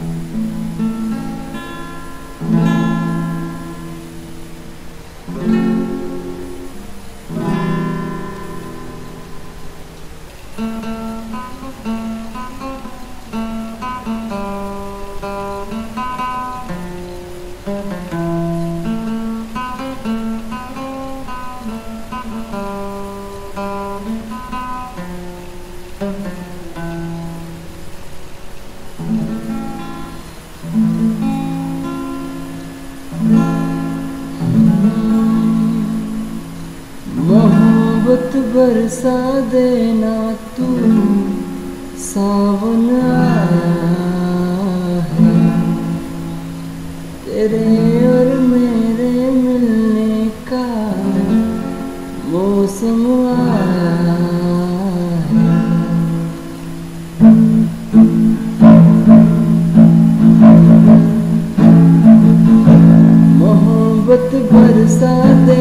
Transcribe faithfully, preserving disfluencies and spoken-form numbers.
मोहब्बत बरसा देना तू, सावन आया है, तेरे और मेरे मिलने का मौसम आया है। मोहब्बत बरसा दे